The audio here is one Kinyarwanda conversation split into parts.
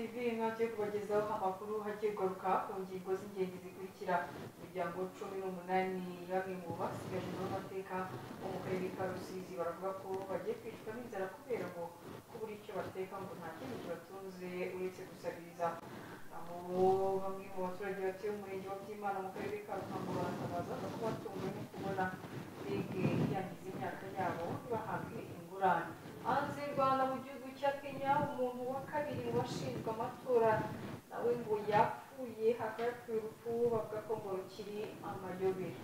TV nk'aho kubagezaho amakuru hagiye garuka ku ngingo z'ingenzi zikurikira imiryango 18 bamwe mu basigaje n'amateka mu karere ka Rusizi baravuga ko bagiye kwicwa n'inzara kubera ngo kubura icyo bateka ngo nta kintu kibatunze uretse gusabiriza. Aho bamwe mu baturage batuye mu murenge wa Byimana mu karere ka Ruhango baratabaza ko batunguwe no kubona bege yangiza imyaka yabo bahabwe ingurane. Hanze y'u Rwanda mu gihugu cya Kenya umuntu wa kabiri mu bashinzwe amatora nawe ngo yapfuye hagati y'urupfu bavuga ko ngo rukiri amayobera.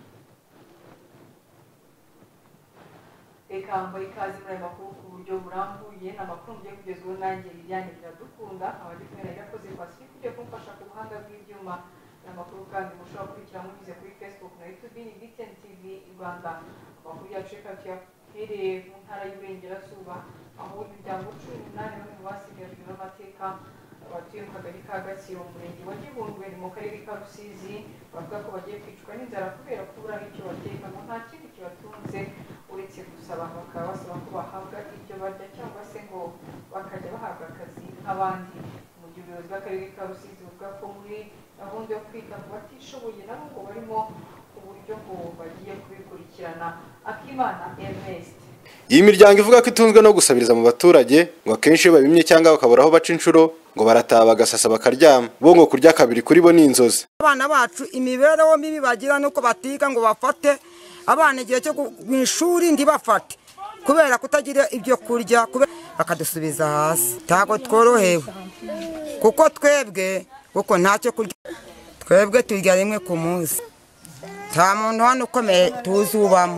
Reka mbaye ikaze muri aya makuru ku buryo burambuye n'amakuru mugiye kugezweho nanjye Liliane Biradukunda abandi kumwe na Irakoze Pacifique ugiye kumfasha ku buhanga bw'ibyuma. Amakuru kandi mushobora gukurikira munyuze kuri Facebook na YouTube ni BTN TV Rwanda. Amakuru yacu reka tuyahereye mu ntara y'Iburengerazuba aho imiryango 18 bamwe mu basigajwe n'amateka abatuye mu kagari ka Gatsibo mu murenge wa Gihundwe mu karere ka Rusizi bavuga ko bagiye kwicwa n'inzara kubera kubura icyo bateka ngo nta kindi kibatunze uretse gusaba. Bakaba basaba ko bahabwa ibyo barya cyangwa se ngo bakajya bahabwa akazi nk'abandi. Umuyobozi w'akarere ka Rusizi uvuga ko muri gahunda yo kwita ku batishoboye nabo ngo barimo uburyo ngo bagiye kubikurikirana. Akimana Ernest. Iyi miryango ivuga ko itunzwe no gusabiriza mu baturage ngo akenshi babimye cyangwa bakabura aho baca inshuro ngo barataha bagasasa bakaryama bo ngo kurya kabiri kuri bo n'inzozi. Abana bacu imibereho mibi bagira nuko batiga ngo bafate abana igihe cyo mu ishuri ndibafate kubera kutagira ibyo kurya bakadusubiza hasi. Tago tworohewe kuko twebwe kuko ntacyo kurya twebwe turya rimwe ku munsi nta muntu hano ukomeye tuzubamo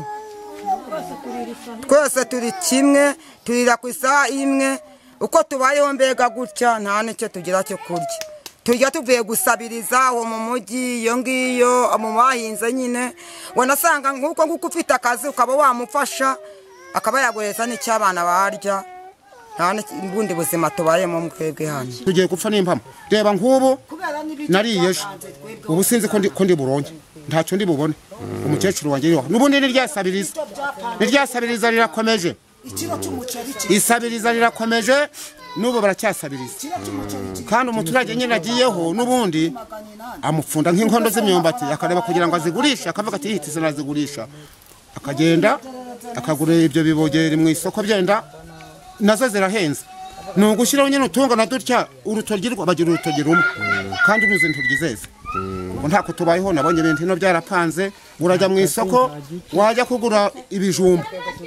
twese turi kimwe turira ku isaha imwe uko tubayeho mbega gutya nta n'icyo tugira cyo kurya turya tuvuye gusabiriza aho mu mujyi iyo ngiyo mu bahinze nyine wanasanga nk'uko ufite akazi ukaba wamufasha akaba yaguheza n'icyo abana barya nta n'ubundi buzima tubayemo mwebwe hano tugiye gupfa n'impamo. Reba nk'ubu nariye ejo ubu sinzi ko ndi buronke ntacyo ndi bubone. Umukecuru wanjye yo n'ubundi niryasabiriza rirakomeje isabiriza rirakomeje n'ubu baracyasabiriza kandi umuturage nyine agiyeho n'ubundi amupfunda nk'inkondo z'imyumbati akareba kugira ngo azigurishe akavuga ati yihitize nazigurisha akagenda akagura ibyo bibogeri mu isoko byenda nazo zirahenze ni ugushyiraho nyine utungana dutya urutoryi bagira urutoryi rumwe kandi uruzi nturyizeze ngo ntako tubayeho nabonye ibintu hino byarapanze urajya mu isoko wajya kugura ibijumba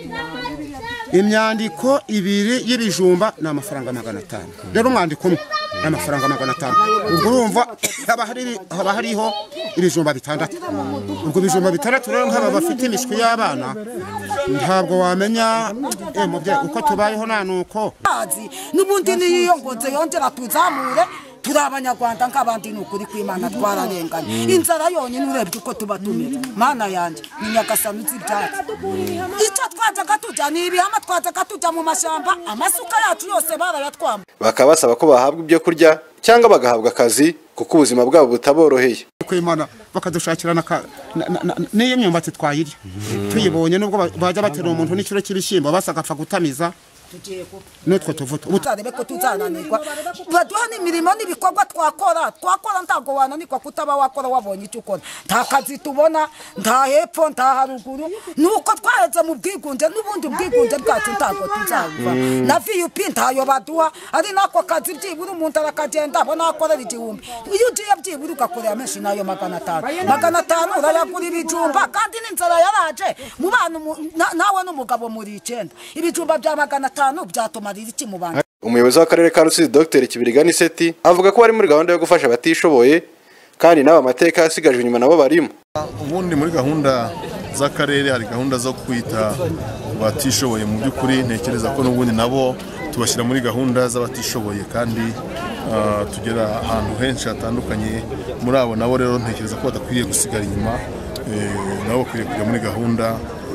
imyandiko 2 y'ibijumba ni amafaranga 500 rero umwandiko umwe ni amafaranga 500 ubwo urumva haba hariho ibijumba 6 ubwo ibijumba 6 rero nk'aba bafite imishwi y'abana ntabwo wamenya mubye uko tubayeho nanuko n'ubundi niyo ngonze yongera tuzamure turi abanyarwanda nk'abandi n'ukuri kw'Imana twararenganye inzara yonyine urebye uko tuba tumeze mana yanjye ni Nyagasani z'ibyatsi icyo twajaga tujya ni ibihama twajaga tujya mu mashyamba amasuka yacu yose barayatwamba. Bakaba basaba ko bahabwa ibyo kurya cyangwa bagahabwa akazi kuko ubuzima bwabo butaboroheye kw'Imana bakadushakirana n'iyo myumbati twayirya tuyibonye nubwo bajya batera umuntu n'ikiro cy'ibishyimbo basagapfa gutamiza nutwo tuvuta utarebe ko tuzananirwa baduha n'imirimo n'ibikorwa twakora ntago wananirwa kutaba wakora wabonye icyo ukora nta kazi tubona nta hepfo nta haruguru nuko twaheze mu bwigunge n'ubundi ubwigunge bwacu ntago tuzabuva na VUP ntayo baduha ari nako kazi byibura umuntu arakagenda abona akorera 1000 iyo ugiye byibura ugakorera menshi nayo 500 urayagura ibijumba kandi n'inzara yaraje mu bantu nawe n'umugabo muri 9 ibijumba bya 500 byatumarira iki mu bantu. Umuyobozi w'akarere ka Rusizi Dr Kibirigani Seti avuga ko bari muri gahunda yo gufasha abatishoboye kandi nabo amateka yasigajwe inyuma nabo barimo. Ubundi muri gahunda z'akarere hari gahunda zo kwita batishoboye mu by'ukuri ntekereza ko n'ubundi nabo tubashyira muri gahunda z'abatishoboye kandi tugera ahantu henshi hatandukanye muri abo nabo rero ntekereza ko badakwiriye gusigara inyuma nabo bakwiriye kujya muri gahunda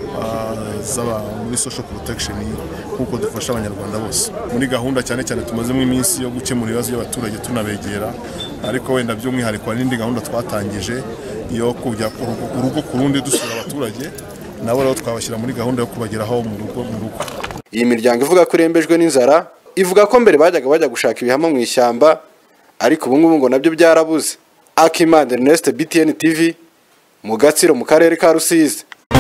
muri social protection kuko dufasha abanyarwanda bose muri gahunda cyane cyane tumazemo iminsi yo gukemura ibibazo by'abaturage tunabegera ariko wenda by'umwihariko hari n'indi gahunda twatangije yo kujya urugo ku rundi dusura abaturage nabo rero twabashyira muri gahunda yo kubageraho mu rugo. Iyi miryango ivuga ko irembejwe n'inzara ivuga ko mbere bajya gushaka ibihamo mu ishyamba ariko ubu ngubu ngo nabyo byarabuze. Akimana Ernest, BTN TV, mu Gatsiro mu karere ka Rusizi.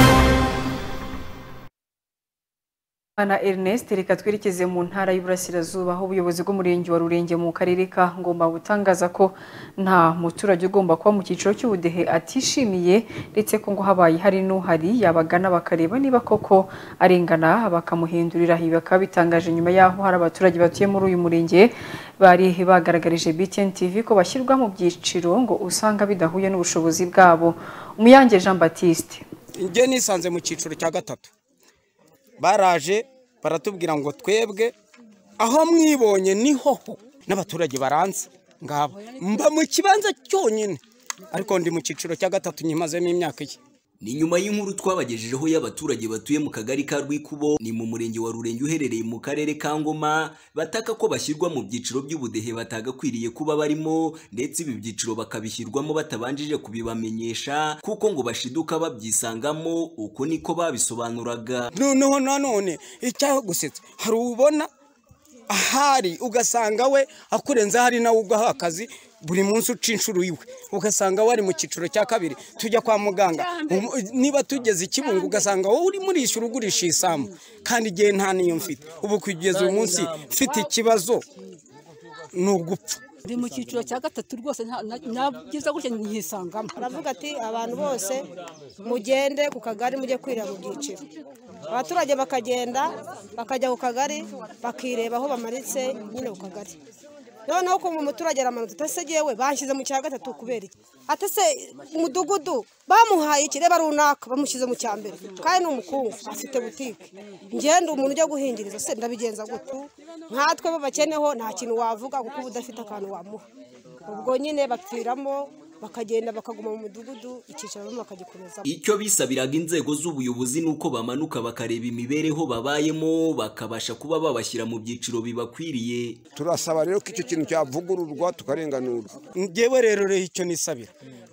Ana Ernest, reka twerekeze mu ntara y'Iburasirazuba aho ubuyobozi bw'umurenge wa Rurenge mu karere ka Ngoma butangaza ko nta muturage ugomba kuba mu cyiciro cy'ubudehe atishimiye, ndetse ko ngo habaye hari n'uhari yabagana bakareba niba koko arengana bakamuhindurira. Ibi bakaba bitangaje nyuma yaho hari abaturage batuye muri uyu murenge bari bagaragarije BTN TV ko bashyirwa mu byiciro ngo usanga bidahuye n'ubushobozi bwabo. Umuyange Jean Baptiste: Nge nisanze mu cyiciro cya gatatu, baraje baratubwira ngo twebwe aho mwibonye niho n'abaturage baranze ngabo mba mu kibanza cyonyine, ariko ndi mu cyiciro cya gatatu nyimazemo imyaka iki. Ni nyuma y'inkuru twabagejejeho y'abaturage batuye mu kagari ka Rwikubo ni mu murenge wa Rurenge uherereye mu karere ka Ngoma, bataka ko bashyirwa mu byiciro by'ubudehe batagakwiriye kuba barimo, ndetse ibi byiciro bakabishyirwamo batabanjije kubibamenyesha kuko ngo bashiduka babyisangamo. Uko niko babisobanuraga. Noneho nanone icyaho gusetsa, hari ubona ahari ugasanga we akurenza, hari nawe ugaha akazi buri munsi uca inshuro iwe, ugasanga wari mu cyiciro cya kabiri. Tujya kwa muganga, niba tugeze Ikibungo ugasanga wowe uri murishyura ugurisha isambu, kandi igihe nta niyo mfite. Ubu kugeza uyu munsi mfite ikibazo ni ugupfa. Ndi mu cyiciro cya gatatu rwose nabyiza gutya nyisangamo. Aravuga ati abantu bose mugende ku kagari mujye kwirira mu byiciro. Abaturage bakagenda bakajya ku kagari bakireba aho bamaritse nyine ku kagari. Noneho ko umuturage aramanutse atasegewe banshyize mu cya gatatu kubera iki? Atase umudugudu bamuhaye ikireba runaka bamushyize mu cyambere, kandi n'umukungu afite butike. Ngende umuntu ujya guhingiriza se ndabigenza gutu, nkatwe babakeneho nta kintu wavuga kuko udafite akantu wamuha. Ubwo nyine bapfiramo bakagenda bakaguma mu mudugudu, icyicaro bakagikomeza. Icyo bisabiraga inzego z'ubuyobozi nuko bamanuka bakareba imibereho babayemo, bakabasha kuba babashyira mu byiciro bibakwiriye. Turasaba rero ko icyo kintu cyavugururwa tukarenganurwa. Ngewe rero icyo nisabira,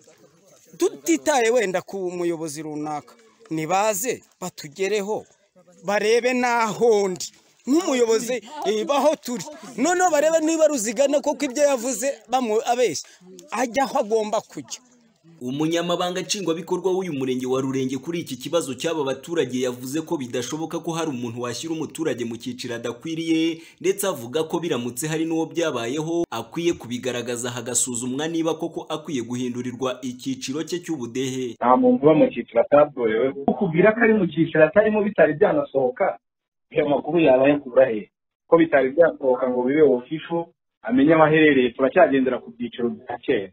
tutitaye wenda ku muyobozi runaka, nibaze batugereho barebe naho ndi nk'umuyobozi baho turi, noneho barebe niba ruzigana koko ibyo yavuze abeshya ajya aho agomba kujya. Umunyamabanga nshingwabikorwa w'uyu murenge wa Rurenge kuri iki kibazo cy'aba baturage yavuze ko bidashoboka ko hari umuntu washyira umuturage mu cyiciro adakwiriye, ndetse avuga ko biramutse hari n'uwo byabayeho akwiye kubigaragaza hagasuzumwa niba koko akwiye guhindurirwa icyiciro cye cy'ubudehe. Nta muntu uba mu cyiciro atatorewe, ukubwira ko ari mu cyiciro atarimo bitari byanasohoka, iyo makuru yaba yakura he? Ko bitari byasohoka ngo bibe official amenye amaherereye, turacyagendera ku byiciro bya kera.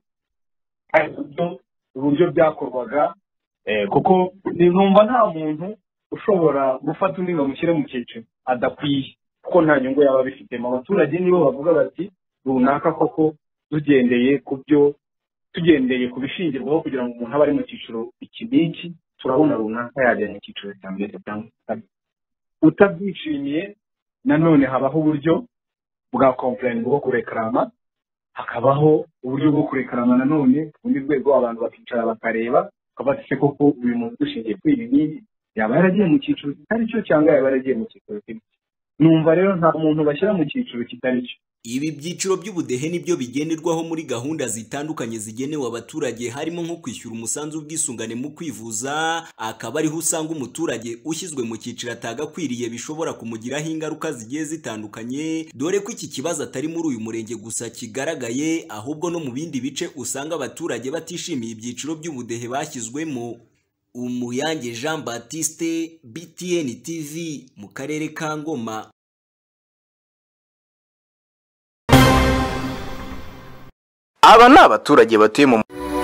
Uburyo byakorwaga kuko numva nta muntu ushobora gufata undi ngo amushyire mu cyiciro adakwiye, kuko nta nyungu yaba bifitemo. Abaturage nibo bavuga bati runaka koko tugendeye ku bishingirwaho kugira ngo umuntu abe ari mu cyiciro iki n'iki, turabona runaka yajya mu cyiciro cya mbere cyangwa kabiri. Utabyishimiye nanone habaho uburyo bwa complaint bwo kurekarama, hakabaho uburyo bwo kurekarama nanone ubundi rwego abantu bakicara bakareba kabatse koko uyu muntu dushingiye kwibi n'ibi yaba yaragiye mu cyiciro kitari cyo cyangwa yaba yaragiye mu cyiciro kimwe. Numva rero nta muntu bashyira mu cyiciro kitari cyo. Ibi byiciro by'ubudehe nibyo bigenderwaho muri gahunda zitandukanye zigenewe abaturage, harimo nko kwishyura umusanzu w'ubwisungane mu kwivuza, akaba ariho usanga umuturage ushyizwe mu cyiciro atagakwiriye bishobora kumugiraho ingaruka zigiye zitandukanye, dore ko iki kibazo atari muri uyu murenge gusa kigaragaye, ahubwo no mu bindi bice usanga abaturage batishimiye ibyiciro by'ubudehe bashyizwemo. Umuyange Jean Baptiste, BTN TV, mu karere ka Ngoma. Aba ni abaturage batuye mu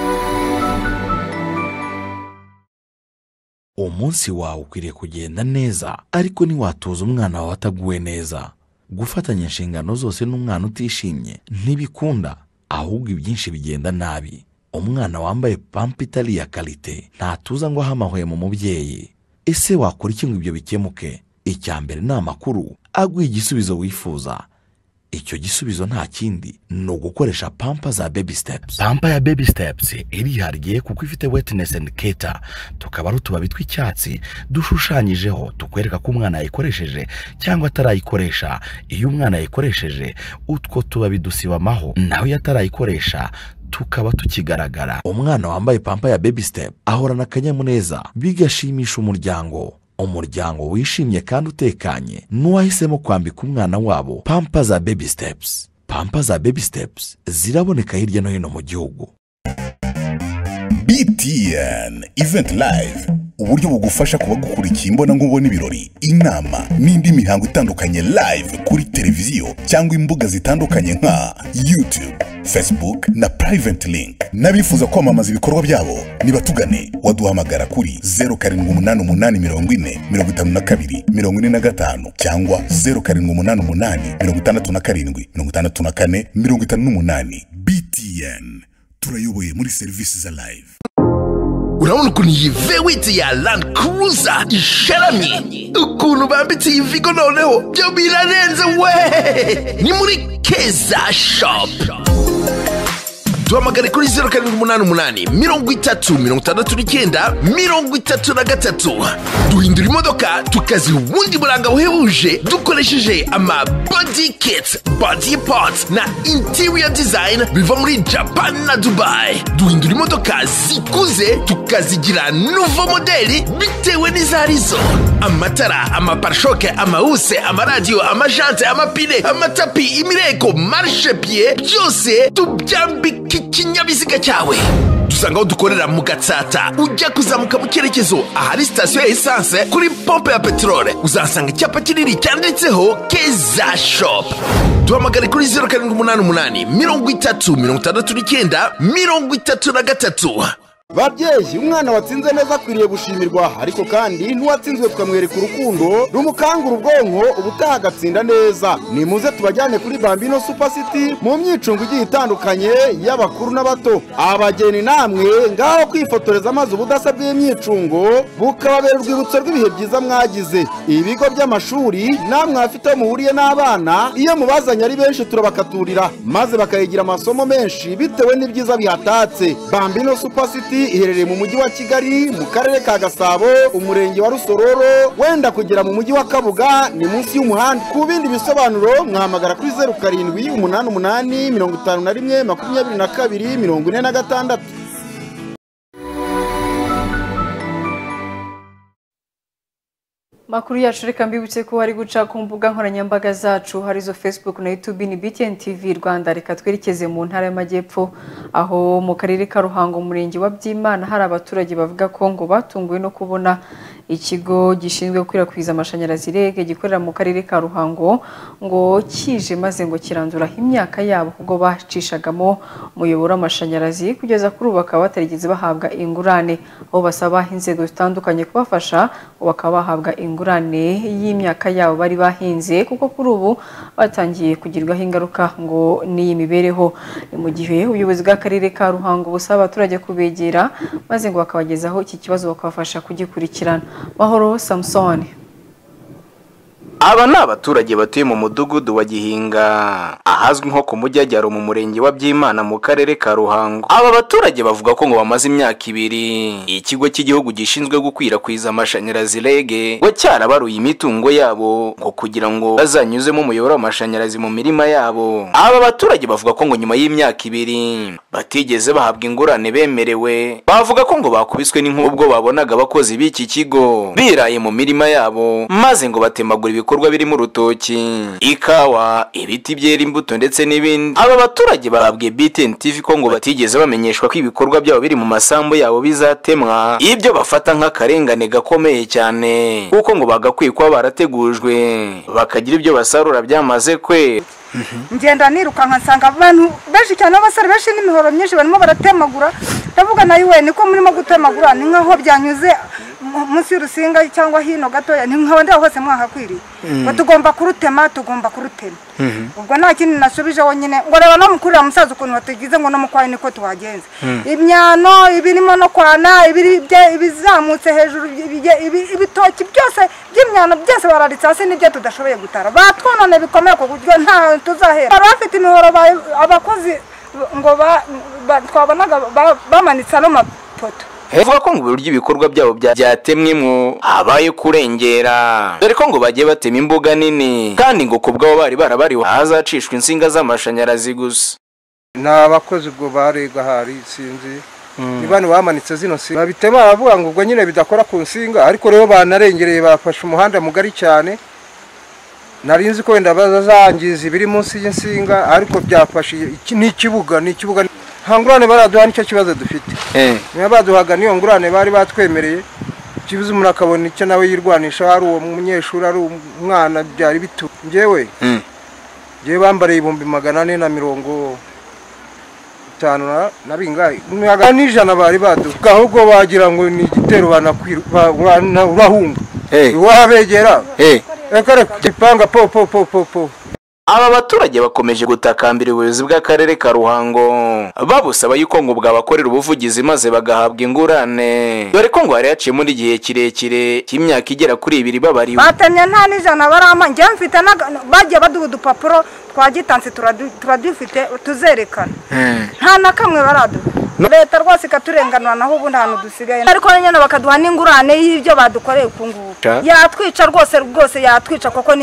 umunsi wawe ukwiriye kugenda neza, ariko ntiwatuza umwana wawe ataguwe neza. Gufatanya inshingano zose n'umwana utishimye ntibikunda, ahubwo ibyinshi bigenda nabi. Umwana wambaye pampa itari iya kalite ntatuza ngo ahamahuye mu mubyeyi. Ese wakora iki ngo ibyo bikemuke? Icya mbere ni amakuru aguha igisubizo wifuza. icyo gisubizo nta kindi ni ugukoresha pampa za baby steps. Pampa ya baby steps irihariye kuko ifite wetness indicator, tukaba ari utubabi tw'icyatsi dushushanyijeho tukwereka ko umwana yayikoresheje cyangwa atarayikoresha. Iyo umwana yayikoresheje utwo tubabi dusibamaho, naho iyo atarayikoresha tukaba tukigaragara. Umwana wambaye pampa ya baby step ahorana akanyamuneza, bigashimisha umuryango wishimye kandi utekanye n'uwahisemo kwambika umwana wabo pampa za baby steps. Pampa za baby steps ziraboneka hirya no hino mu gihugu. BTN Event Live, uburyo bugufasha kuba gukurikiye imbona nkubona ibirori, inama n'indi mihango itandukanye live kuri televiziyo cyangwa imbuga zitandukanye nka YouTube, Facebook na Private Link. Nabifuza kwamamaza ibikorwa byabo nibatugane, waduhamagara kuri 0788405245 cyangwa 0788567458. BTN, turayoboye muri services za live. Urabona ukuntu iyi vewiti ya Land Cruiser isharamye, ukuntu bambitse iyi Vigo noneho byo birarenze we. Ni muri Keza Shop. Duhamagare kuri 0788306933. Duhindura imodoka tukaziha ubundi buranga buhebuje dukoresheje ama body kits, body parts na interior design biva muri Japan na Dubai. Duhindura imodoka zikuze tukazigira nouveau modeli bitewe n'izarizo. Amatara, amaparshoke, amahuse, amaradio, amajante, amapine, amatapi, imireko, marchepied, byose tubyambika ikinyabiziga cyawe. Dusanga aho dukorera mu Gatsata, ujya kuzamuka mu cyerekezo ahari station ya essence kuri pompe ya petrole, uzasanga icyapa kinini cyanditseho Keza Shop. Duhamagare kuri 0788306933. Babyeyi, umwana watsinze neza akwiriye gushimirwa, ariko kandi n'uwatsinzwe tukamwereka urukundo rumukangura ubwonko ubutaha agatsinda neza. Nimuze tubajyane kuri Bambino Super City mu myicungo igiye itandukanye y'abakuru n'abato. Abageni namwe ngaho kwifotoreza amazi ubudasa bw'imyicungo bukababera urwibutso rw'ibihe byiza mwagize. Ibigo by'amashuri namwe afite muhuriye n'abana, iyo mubazanye ari benshi turabakaturira maze bakayigira amasomo menshi bitewe n'ibyiza bihatatse. Bambino Super City iherereye mu mujyi wa Kigali mu karere ka Gasabo, umurenge wa Rusororo, wenda kugera mu mujyi wa Kabuga ni munsi y'umuhanda. Ku bindi bisobanuro mwahamagara kuri 0788512246. Makuru yacu reka mbibutse ko hari guca ku mbuga nkoranyambaga zacu harizo Facebook na YouTube ni BTN TV Rwanda. Reka twerekeze mu ntara y'Amajyepfo aho mu karere ka Ruhango umurenge wa Byimana hari abaturage bavuga ko ngo batunguwe no kubona ikigo gishinzwe gukwirakwiza amashanyarazi REG gikorera mu karere ka Ruhango ngo kije maze ngo kirandura imyaka yabo ubwo bacishagamo umuyoboro w'amashanyarazi kugeza kuri ubu bakaba batarigeze bahabwa ingurane, aho basaba inzego zitandukanye kubafasha bakaba bahabwa ingurane y'imyaka yabo bari bahinze kuko kuri ubu batangiye kugirwaho ingaruka ngo n'iyi mibereho. Mu gihe ubuyobozi bw'akarere ka Ruhango busaba abaturage kubegera maze ngo bakabagezaho iki kibazo bakabafasha kugikurikirana. Mahoro Samson. Aba ni abaturage batuye mu mudugudu wa Gihinga ahazwi nko ku Mujyajyaro mu murenge wa Byimana mu karere ka Ruhango. Aba baturage bavuga ko ngo bamaze imyaka 2 ikigo cy'igihugu gishinzwe gukwirakwiza amashanyarazi REG ngo cyarabaruye imitungo yabo ngo kugira ngo bazanyuzemo umuyoboro w'amashanyarazi mu mirima yabo. Aba baturage bavuga ko ngo nyuma y'imyaka 2 batigeze bahabwa ingurane bemerewe. Bavuga ko ngo bakubiswe n'inkuba babonaga abakozi b'iki kigo biraye mu mirima yabo maze ngo batemagura ibikorwa birimo urutoki, ikawa, ibiti byera imbuto ndetse n'ibindi. Aba baturage bababwiye BTN TV ko ngo batigeze bamenyeshwa ko ibikorwa byabo biri mu masambu yabo bizatemwa, ibyo bafata nk'akarengane gakomeye cyane kuko ngo bagakwiye kuba barategujwe bakagira ibyo basarura byamaze kwe. Ngenda nirukanka nsanga abantu benshi cyane abasare benshi n'imihoro myinshi barimo baratemagura. Ndavuga nayo we niko murimo gutemagura ni nkaho byanyuze munsi y'urusinga cyangwa hino gatoya nkaba ndaho hose mwahakwiriye ngo tugomba kurutema ubwo nta kindi nasubije wonyine ngo reba no mukurira musaza ukuntu batugize ngo no mukwaye niko tuhagenze imyano ibirimo no kwana ibizamutse hejuru ibitoki byose by'imyano byose bararitse hasi n'ibyo tudashoboye gutara batwonone bikomeye ku buryo nta tuzahera bari bafite imihoro abakozi ngo twabonaga bamanitse ano mapoto Hevuga ko ngo uburyo ibikorwa byabo byatemwemo habaye kurengera dore ko ngo bagiye batema imbuga nini kandi ngo kubwabo bari barabari hazacishwa insinga z'amashanyarazi gusa n'abakozi ubwo barega hari sinzi nibane bamanitse zino singa babitema bavuga ngo ubwo nyine bidakora ku nsinga ariko rero banarengereye bafashe umuhanda mugari cyane narinzi ko wenda bazangiza ibiri munsi y'insinga ariko byafashe n'ikibuga hangurane baraduha nicyo kibazo dufite niba baduhaga niyo ngurane bari batwemereye kibuze umuntu akabona icyo nawe yirwanisha hari uwo munyeshuri ari umwana byari bitu njyewe bambariye 450 na bingahe n'ijana bari baduka ahubwo bagira ngo ni igitero urahunga wabegera reka ipanga po aba baturage bakomeje gutakambira ubuyobozi bw'akarere ka Ruhango babusaba yuko ngo bwabakorera ubuvugizi maze bagahabwa ingurane dore ko ngo hari yaciye muri igihe kirekire cy'imyaka igera kuri 2 babariwe batemye nta n'ijana barama njye mfite bagiye baduha udupapuro twagitanse turadufite tuzerekana nta na kamwe baraduha leta rwose ikaturenganura naho ubu nta dusigaye ariko nyine bakaduha n'ingurane y'ibyo badukoreye kungubu yatwica rwose yatwica koko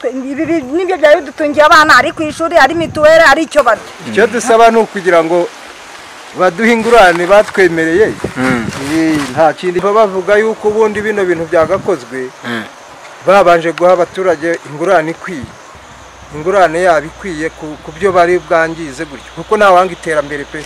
nibyo byari bidutungiye abana ari ku ishuri ari mituwere ari icyo barya icyo dusaba ni ukugira ngo baduhe ingurane batwemereye nta kindi bavuga yuko ubundi bino bintu byagakozwe babanje guha abaturage ingurane ikwiye ingurane yabo ikwiye ku byo bari bwangize gutyo kuko nta wanga iterambere pe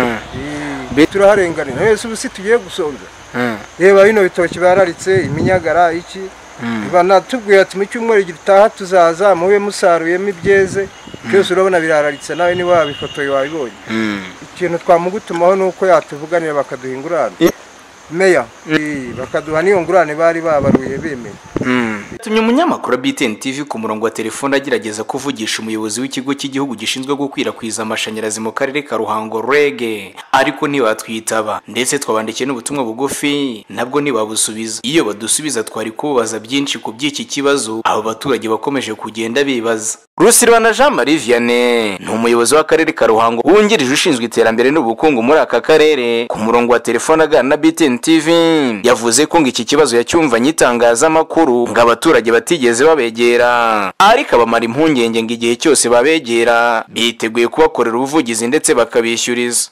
turaharenganira wese ubu si tugiye gusonza reba bino bitoki bararitse iminyagara iki banatubwiye ati mu cyumweru gitaha tuzaza mube musaruyemo ibyeze byose urabona birararitse nawe niba wabifotoye wabibonye ikintu twamugutumaho nuko yatuvuganira bakaduha ingurane meya bakaduha niyo ngurane bari babaruye bemeye tumye umunyamakuru BTN TV ku murongo wa telefone agerageza kuvugisha umuyobozi w'ikigo cy'igihugu gishinzwe gukwirakwiza amashanyarazi mu karere ka Ruhango REG ariko ntibatwitaba ndetse twabandikiye n'ubutumwa bugufi nabwo ntibabusubiza iyo badusubiza twari kubaza byinshi ku by'iki kibazo abo baturage bakomeje kugenda bibaza Rusirwana Jean Marie Vianney ni umuyobozi w'akarere ka Ruhango wungirije ushinzwe iterambere n'ubukungu muri aka karere ku murongo wa telefone aganira na BTN TV yavuze ko ngo iki kibazo yacyumvanye itangazamakuru ngo abaturage batigeze babegera ariko abamara impungenge ngo igihe cyose babegera biteguye kubakorera ubuvugizi ndetse bakabishyuriza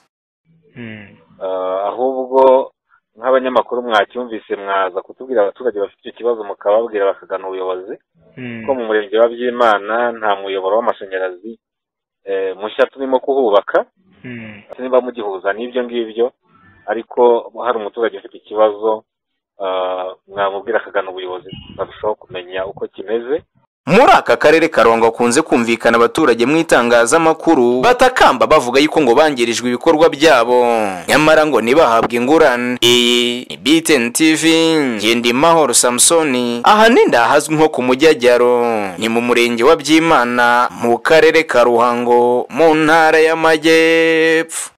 ahubwo nk'abanyamakuru mwacyumvise mwaza kutubwira abaturage bafite icyo kibazo mukababwira bakagana ubuyobozi ko mu murenge wa Byimana nta muyoboro w'amashanyarazi mushya turimo kuhubaka niba mugihuza n'ibyo ngibyo ariko hari umuturage ufite ikibazo mwamubwira akagana ubuyobozi barushaho kumenya uko kimeze muri aka karere Karongo akunze kumvikana abaturage mu itangazamakuru batakamba bavuga yuko ngo bangirijwe ibikorwa byabo nyamara ngo nibahabwa ingurane iyi BTN TV Ngendi Mahoro Samsoni ahanini ahazwi nko ku Mujyajyaro ni mu murenge wa Byimana mu karere ka Ruhango mu ntara y'Amajyepfo.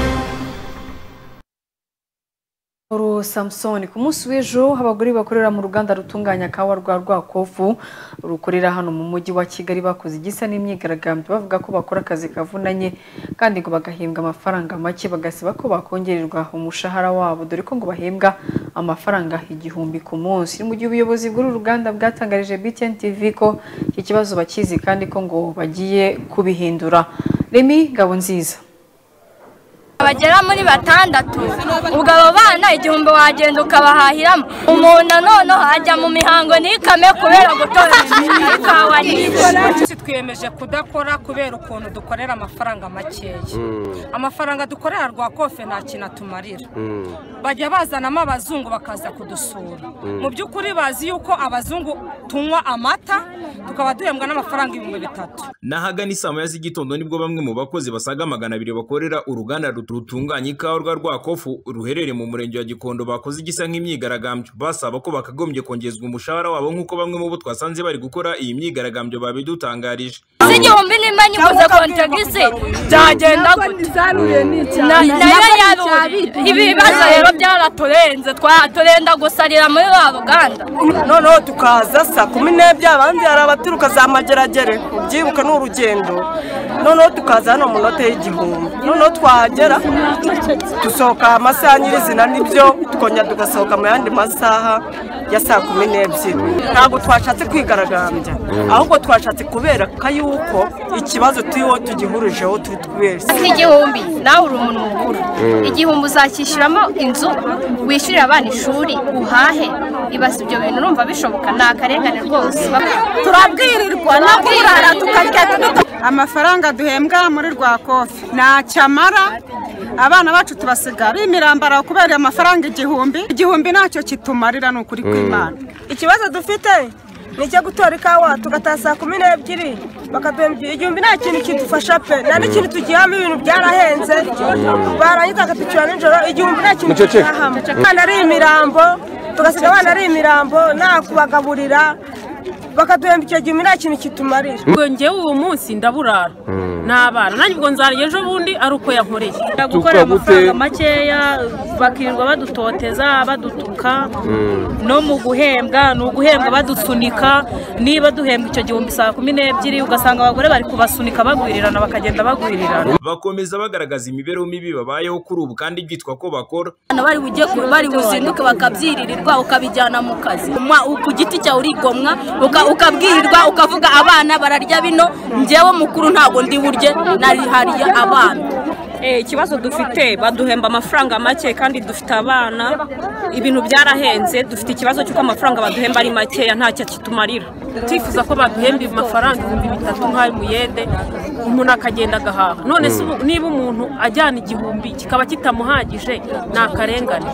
Samson ku munsi w'ejo abagore bakorera mu ruganda rutunganya kawa rwa Rwakovu rukorera hano mu mujyi wa Kigali bakoze igisa n'imyigaragambyo bavuga ko bakora akazi kavunanye kandi ngo bagahembwa amafaranga make bagasaba ko bakongererwa umushahara wabo dore ko ngo bahembwa amafaranga 1000 ku munsi mu gihe ubuyobozi bw'uru ruganda bwatangarije BTN TV ko iki kibazo bakizi kandi ko ngo bagiye kubihindura. Remy Ngabonziza bagera muri 6 ubwo abo bana 1000 wagenda ukabahahiramo umuntu none hajya mu mihango nikame kubera gutora ikawa n'ibyo twiyemeje kudakora kubera ukuntu dukorera amafaranga makeya amafaranga dukorera Rwakofe nta kintu tumarira bajya bazanamo abazungu bakaza kudusura mu byukuri bazi yuko abazungu tunywa amata tukaba duhembwa n'amafaranga 3,000. Nahagana isaa moya z'igitondo nibwo bamwe mu bakozi basaga 200 bakorera uruganda rutunganya ikawa rwa Rwakofu ruherereye mu murenge wa Gikondo bakoze igisa nk'imyigaragambyo basaba ko bakagombye kongezwa umushahara wabo nk'uko bamwe mu bo twasanze bari gukora iyi myigaragambyo babidutangarije. Igihumbi nimanyi kuza kontagisi byagenda gute nayo yaruye ibibazo rero byaraturenze twaturenda gusarira muri wa ruganda noneho tukaza saa 12 abandi hari abaturuka za Mageragere ubyibuka n'urugendo noneho tukaza hano mu note y'igihumbi noneho twahagera dusohoka amasaha nyirizina nibyo tukongera tugasohoka mu yandi masaha ya saa 12 ntabwo twashatse kwigaragambya ahubwo twashatse kubera yuko ikibazo turiho tugihurijeho twese igihumbi nawe uri umuntu mukuru igihumbi uzakishyuramo inzu wishyurira abana ishuri uhahe ibaza ibyo bintu urumva bishoboka ni akarengane rwose turabwirirwa no kurara tukarya amafaranga duhembwa muri Rwakofi ntacyamara abana bacu tubasigara imirambara kubera amafaranga igihumbi ntacyo kitumarira n'ukuri kw'Imana. Ikibazo dufite nicyo gutora ikawa tugataha saa 12 bakaduhembya igihumbi nta kintu kidufasha pe nta n'ikintu tugihamo ibintu byarahenze barangiza akatucyura nijoro igihumbi nta kintu tugihamo abana ari imirambo tugasiga abana ari imirambo nta kubagaburira bakaduhemba icyo gihumbi nta kintu kitumarira. Ngewe uwo munsi ndaburara n'abana nanjye ubwo nzara ejo bundi ari uko yankoreye gukora amafaranga makeya bakirirwa badutoteza badutuka no mu guhembwa n'uguhembwa badusunika niba duhembwa icyo gihumbi saa 12 ugasanga abagore bari kubasunika bagwirirana bakagenda bagwirirana bakomeza bagaragaza imibereho mibi babayeho kuri ubu kandi byitwa ko bakora bari buzinduke bakabyiririrwa ukabijyana mu kazi ku giti cyawe urigomwa ukabwirirwa ukavuga abana bararya bino njyewe mukuru ntago ndi burye nari hariya abana. Ikibazo dufite baduhemba amafaranga make kandi dufite abana ibintu byarahenze dufite ikibazo cy'uko amafaranga baduhemba ari make ntacyo kitumarira twifuza ko baduhemba amafaranga 3,000 nk'ayo muyede umuntu akagenda gahaha none niba umuntu ajyana igihumbi kikaba kitamuhagije ni akarengane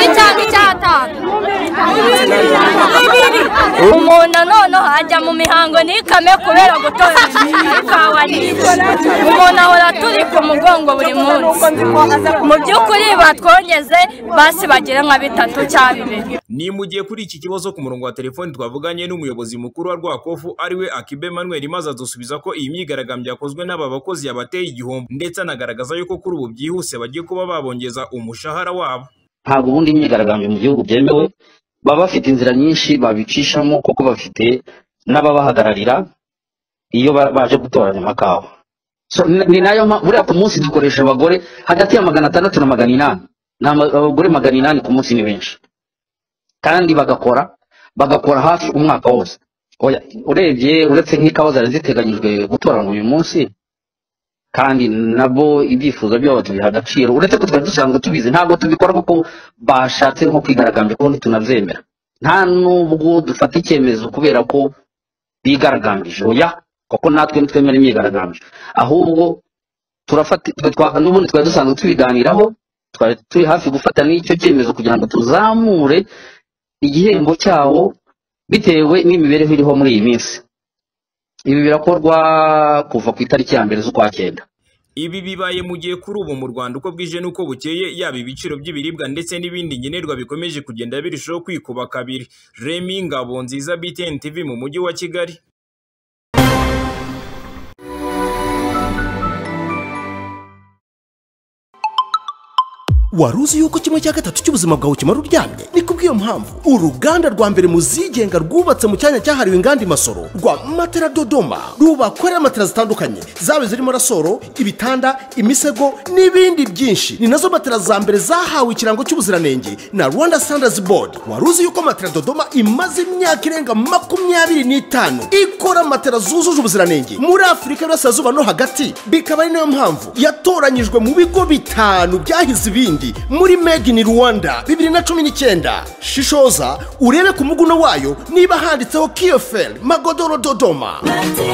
umuntu noneho ajya mu mihango n'ikame kubera gutora ikawa umuntu ahora turi ku mugongo buri munsi mu by'ukuri batwongeze basi bagera nka 3 cyangwa 2. Ni mu gihe kuri iki kibazo ku murongo wa telefoni twavuganye n'umuyobozi mukuru wa Rwakofu ariwe Akibe Emmanuel maze adusubiza ko iyi myigaragambyo yakozwe n'aba bakozi yabateye igihombo ndetse anagaragaza yuko kuri ubu byihuse bagiye kuba babongeza umushahara wabo. Ntabwo ubundi imyigaragambyo mu gihugu byemewe baba bafite inzira nyinshi babicishamo kuko bafite n'ababahagararira iyo baje gutoranya amakawa. So ni nayo buriya ku munsi dukoresha abagore hagati ya 600 na 800 abagore 800 ku munsi ni benshi kandi bagakora hafi umwaka wose. Oya urebye uretse nk'ikawa zari ziteganyijwe gutoranywa uyu munsi kandi nabo ibyifuzo byabo tubiha agaciro uretse ko twari dusanzwe tubizi ntabwo tubikora kuko bashatse nko kwigaragambya ko tunabyemera nta nubwo dufata icyemezo kubera ko bigaragambije oya kuko natwe twemera imyigaragambyo ahubwo turafata n'ubundi twari dusanzwe tubiganiraho twari turi hafi gufata n'icyo cyemezo kugira ngo tuzamure igihembo cyawo bitewe n'imibereho iriho muri iyi minsi. Ibi birakorwa kuva ku itariki ya 1 z'ukwa 9. Ibi bibaye mu gihe kuri ubu mu Rwanda uko bwije nuko bukeye yaba ibiciro by'ibiribwa ndetse n'ibindi ngenerwa bikomeje kugenda birushaho kwikuba kabiri. Remy Ngabonziza, BTN TV mu mujyi wa Kigali. Waruzi yuko kimwe cya gatatu cy'ubuzima bwawe kimara uryamye? Ni kubw'iyo mpamvu uruganda rwa mbere mu zigenga rwubatse mu cyanya cyahariwe inganda Masoro rwa Matera Dodoma rubakorera matera zitandukanye zabe zirimo rasoro, ibitanda, imisego n'ibindi byinshi. Ni nazo matera za mbere zahawe ikirango cy'ubuziranenge na Rwanda Standards Board. Waruzi yuko Matera Dodoma imaze imyaka irenga 25 ikora matera zujuje ubuziranenge muri Afurika y'Iburasirazuba no hagati, bikaba ari nayo mpamvu yatoranyijwe mu bigo 5 byahize ibindi muri Made in Rwanda 2019. Shishoza urebe ku muguno wayo niba handitseho Kiofel Magodoro Dodoma.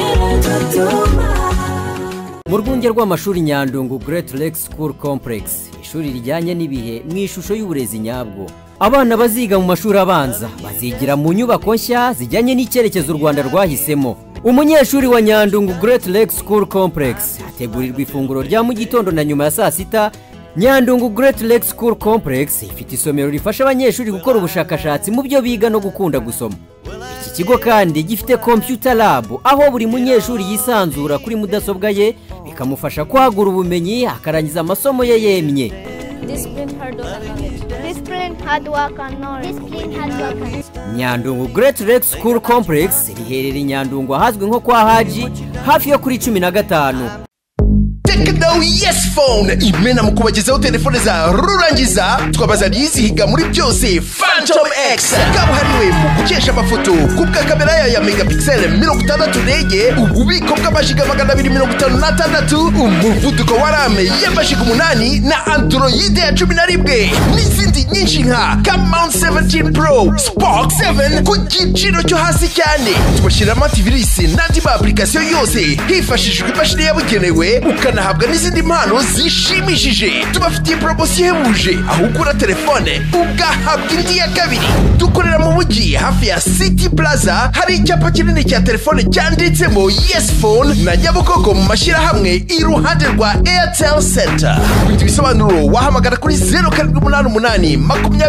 Mu rwunge rw'amashuri Nyandungu Great Lake School Complex, ishuri rijyanye n'ibihe mu ishusho y'uburezi nyabwo. abana baziga mu mashuri abanza bazigira mu nyubako nshya zijyanye n'icyerekezo u Rwanda rwahisemo. Umunyeshuri wa Nyandungu Great Lake School Complex ategurirwa ifunguro rya mu gitondo na nyuma ya saa sita. Nyandungu Great Lake School Complex ifite isomero rifasha abanyeshuri gukora ubushakashatsi mu byo biga no gukunda gusoma. Iki kigo kandi gifite computer lab aho buri munyeshuri yisanzura kuri mudasobwa ye bikamufasha kwagura ubumenyi akarangiza amasomo ye yemye. Nyandungu Great Lake School Complex riherereye Nyandungu ahazwi nko kwa Haji hafi yo kuri 15. Tekno Yes Phone imena mu kubagezaho telefone za rurangiza twabazaniye izihiga muri byose Phantom X kabuhariwe mu gukesha amafoto kubwa kamera ya megapixel 60 ndege ububiko bw'amajiga 256 umuvuduko wa RAM y'amajiga 8 na Android ya 11 n'izindi nyinshi nka Camount 17 Pro Spark 7 ku giciro cyo hasi cyane tubashira antivirus n'andi ma application yose hifashishijwe imashini yabugenewe ukanahabwa n'izindi mpano zishimishije. Tubafitiye promotion ihebuje aho ugura telefone ugahabwa indi ya kabiri. Dukorera mu mujyi hafi ya City Plaza hari icyapa kinini cya telefone cyanditsemo Yes Phone na Nyabugogo mu mashyirahamwe iruhande rwa Airtel Center. Ibindi bisobanuro wahamagara kuri 0788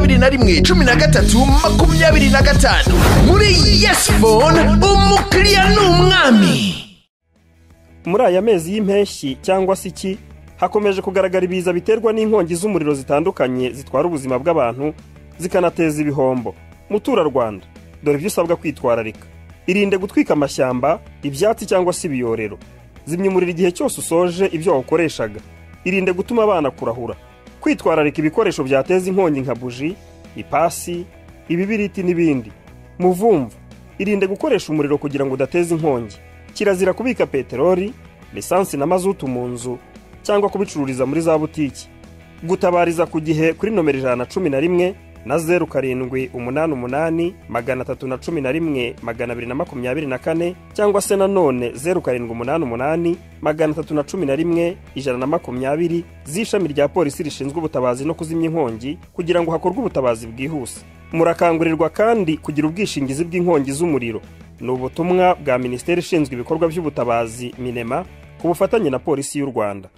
21 muri Yes Phone umukiriya n'umwami. Muri aya mezi y'impeshyi cyangwa se iki hakomeje kugaragara ibiza biterwa n'inkongi z'umuriro zitandukanye zitwara ubuzima bw'abantu zikanateza ibihombo. Mutura Rwanda dore ibyo usabwa kwitwararika. Irinde gutwika amashyamba, ibyatsi cyangwa se ibiyorero. Zimya umuriro igihe cyose usoje ibyo wakoreshaga. Irinde gutuma abana kurahura. Kwitwararika ibikoresho byateza inkongi nka buji, ipasi, ibibiriti n'ibindi. Muvumvu irinde gukoresha umuriro kugira ngo udateze inkongi. Kirazira kubika peteroli, lisansi na mazutu mu nzu cyangwa kubicururiza muri za butiki. Gutabariza ku gihe kuri nomero 111 na 0788 311 224 cyangwa se nanone 0788 311 120 z'ishami rya polisi rishinzwe ubutabazi no kuzimya inkongi kugira ngo hakorwe ubutabazi bwihuse. Murakangurirwa kandi kugira ubwishingizi bw'inkongi z'umuriro. Ni ubutumwa bwa Minisiteri ishinzwe ibikorwa by'ubutabazi Minema ku bufatanye na Polisi y'u Rwanda.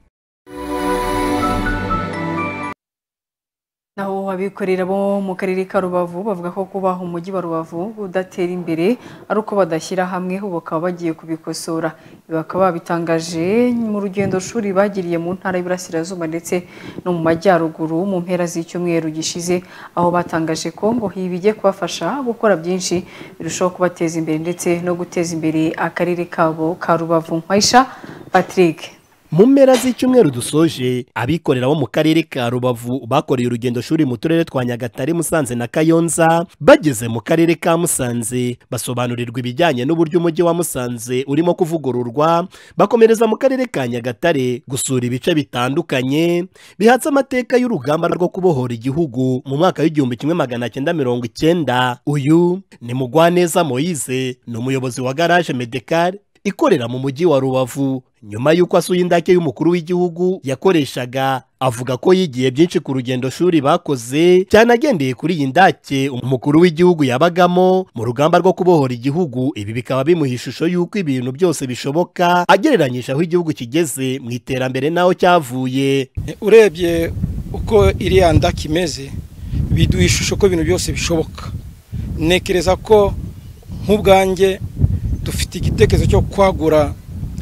Naho abikorera bo mu karere ka Rubavu bavuga ko kubaho umujyi wa Rubavu udatera imbere ari uko badashyira hamwe bakaba bagiye kubikosora. Bakaba bitangaje mu rugendo shuri bagiriye mu ntara y'Iburasirazuba ndetse no mu majyaruguru mu mpera z'icyumweru gishize aho batangaje ko ngo hibije kubafasha gukora byinshi birushaho kubateza imbere ndetse no guteza imbere akarere kabo ka Rubavu. Maisha Patrick mu mpera z'icyumweru dusoje abikorera bo mu karere ka Rubavu bakoreye urugendo shuri mu turere twa Nyagatare, Musanze na Kayonza. Bageze mu karere ka Musanze basobanurirwa ibijyanye n'uburyo umujyi wa Musanze urimo kuvugururwa, bakomereza mu karere ka Nyagatare gusura ibice bitandukanye bihatse amateka y'urugamba rwo kubohora igihugu mu mwaka w'1990. Uyu ni Mugwaneza Moise, ni umuyobozi wa Garage Medical ikorera mu mujyi wa Rubavu. Nyuma y'uko asuye indake y'umukuru w'igihugu yakoreshaga, avuga ko yigiye byinshi ku rugendo shuri bakoze, cyane agendeye kuri iyi ndake umukuru w'igihugu yabagamo mu rugamba rwo kubohora igihugu. Ibi bikaba bimuha ishusho y'uko ibintu byose bishoboka agereranyije aho igihugu kigeze mu iterambere naho cyavuye. Urebye uko iriya ndake imeze biduha ishusho ko ibintu byose bishoboka. Nekereza ko nk'ubwanjye dufite igitekerezo cyo kwagura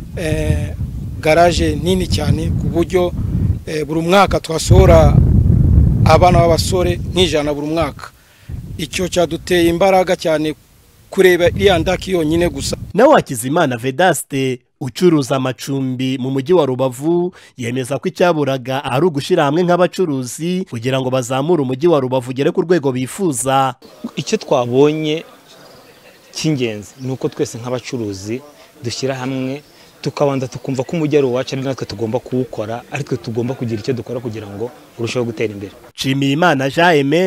garage nini cyane ku buryo buri mwaka twasohora abana b'abasore nk'ijana buri mwaka. Icyo cyaduteye imbaraga cyane kureba iriya ndaki yonyine gusa. Nawe Hakizimana Vedaste ucuruza amacumbi mu mujyi wa Rubavu yemeza ko icyaburaga ari ugushyira hamwe nk'abacuruzi kugira ngo bazamure umujyi wa Rubavu ugere ku rwego bifuza. Icyo twabonye cy'ingenzi ni uko twese nk'abacuruzi dushyira hamwe tukabanza tukumva ko umujyi ari uwacu, ari natwe tugomba kuwukora, ariko tugomba kugira icyo dukora kugira ngo urusheho gutera imbere. Nshimiyimana Jean Aime